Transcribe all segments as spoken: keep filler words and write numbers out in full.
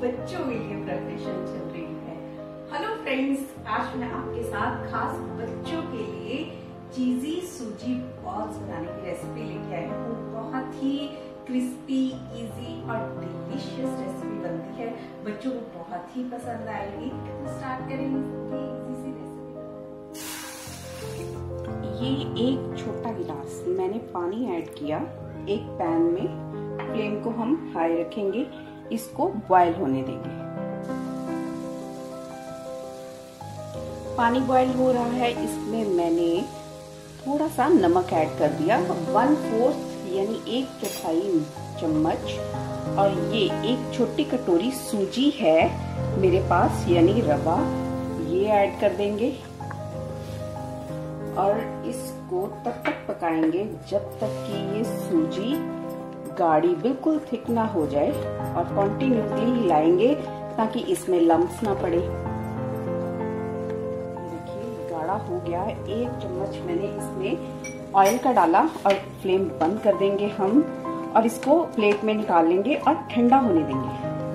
बच्चों के लिए प्रिपरेशन चल रही है। हेलो फ्रेंड्स, आज मैं आपके साथ खास बच्चों के लिए चीजी सूजी बॉल्स बनाने की रेसिपी लेके आई हूँ। बहुत ही क्रिस्पी, इजी और डिलीशियस रेसिपी बनती है, बच्चों को बहुत ही पसंद आएगी। तो स्टार्ट करेंगे इजी सी रेसिपी। ये एक छोटा गिलास मैंने पानी ऐड किया एक पैन में। फ्लेम को हम हाई रखेंगे, इसको बॉयल होने देंगे। पानी बॉयल हो रहा है, इसमें मैंने थोड़ा सा नमक ऐड कर दिया, वन फोर्थ यानी एक चौथाई चम्मच। और ये एक छोटी कटोरी सूजी है मेरे पास यानी रवा, ये ऐड कर देंगे। और इसको तब तक पकाएंगे जब तक कि ये सूजी गाढ़ी बिल्कुल थिक ना हो जाए, और कॉन्टिन्यूसली हिलाएंगे ताकि इसमें लम्प्स ना पड़े। देखिए गाढ़ा हो गया है। एक चम्मच मैंने इसमें ऑयल का डाला और फ्लेम बंद कर देंगे हम, और इसको प्लेट में निकाल लेंगे और ठंडा होने देंगे।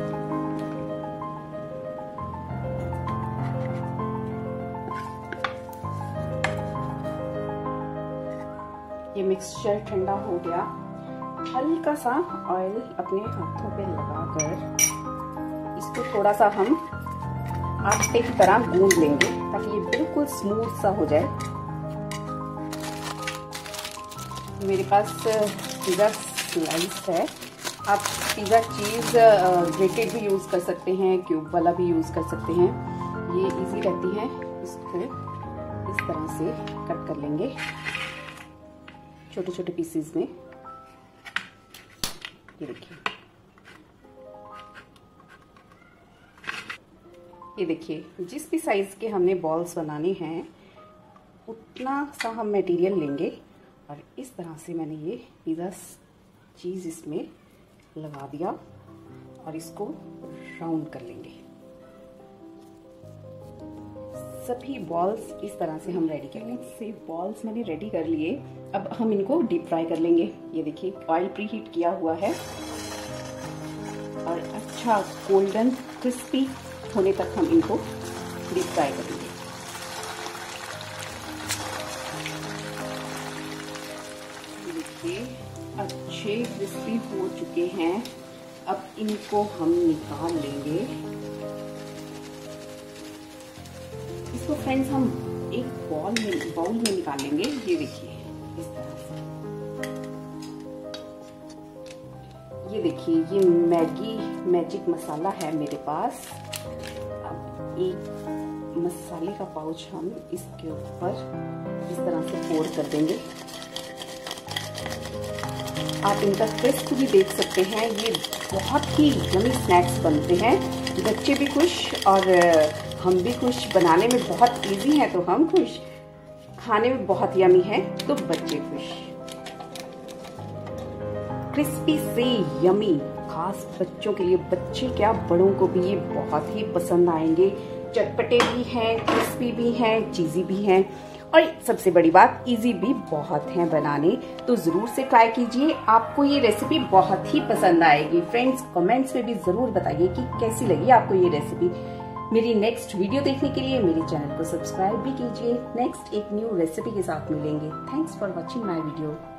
ये मिक्सचर ठंडा हो गया। हल्का सा ऑयल अपने हाथों पे लगाकर इसको थोड़ा सा हम आटे की तरह गूंद लेंगे ताकि ये बिल्कुल स्मूथ सा हो जाए। मेरे पास पिज़्ज़ा स्लाइस है, आप पिज़्ज़ा चीज़ ग्रेटेड भी यूज़ कर सकते हैं, क्यूब वाला भी यूज़ कर सकते हैं, ये इजी रहती है। इसको इस तरह से कट कर लेंगे छोटे छोटे पीसेस में। ये देखिए, ये देखिए जिस भी साइज के हमने बॉल्स बनाने हैं उतना सा हम मटेरियल लेंगे, और इस तरह से मैंने ये पिज़्ज़ा चीज़ इसमें लगा दिया और इसको राउंड कर लेंगे। सभी बॉल्स इस तरह से हम रेडी कर लेंगे। से बॉल्स मैंने रेडी कर लिए, अब हम इनको डीप फ्राई कर लेंगे। ये देखिए ऑयल प्री हीट किया हुआ है और अच्छा गोल्डन क्रिस्पी होने तक हम इनको डीप फ्राई करेंगे। देखिए अच्छे क्रिस्पी हो चुके हैं, अब इनको हम निकाल लेंगे। इसको फ्रेंड्स हम एक बॉल में बाउल में निकाल लेंगे। ये देखिए इस तरह से। ये देखिए ये मैगी मैजिक मसाला है मेरे पास। अब एक मसाले का पाउच हम इसके ऊपर इस तरह से पोर कर देंगे। आप इनका टेस्ट भी देख सकते हैं, ये बहुत ही यमी स्नैक्स बनते हैं। बच्चे भी खुश और हम भी खुश। बनाने में बहुत इजी है तो हम खुश, खाने में बहुत यमी है तो बच्चे खुश। क्रिस्पी से यमी, खास बच्चों के लिए, बच्चे क्या बड़ों को भी ये बहुत ही पसंद आएंगे। चटपटे भी हैं, क्रिस्पी भी हैं, चीजी भी हैं, और सबसे बड़ी बात इजी भी बहुत है बनाने। तो जरूर से ट्राई कीजिए, आपको ये रेसिपी बहुत ही पसंद आएगी। फ्रेंड्स कमेंट्स में भी जरूर बताइए कि कैसी लगी आपको ये रेसिपी। मेरी नेक्स्ट वीडियो देखने के लिए मेरे चैनल को सब्सक्राइब भी कीजिए। नेक्स्ट एक न्यू रेसिपी के साथ मिलेंगे। Thanks for watching my video.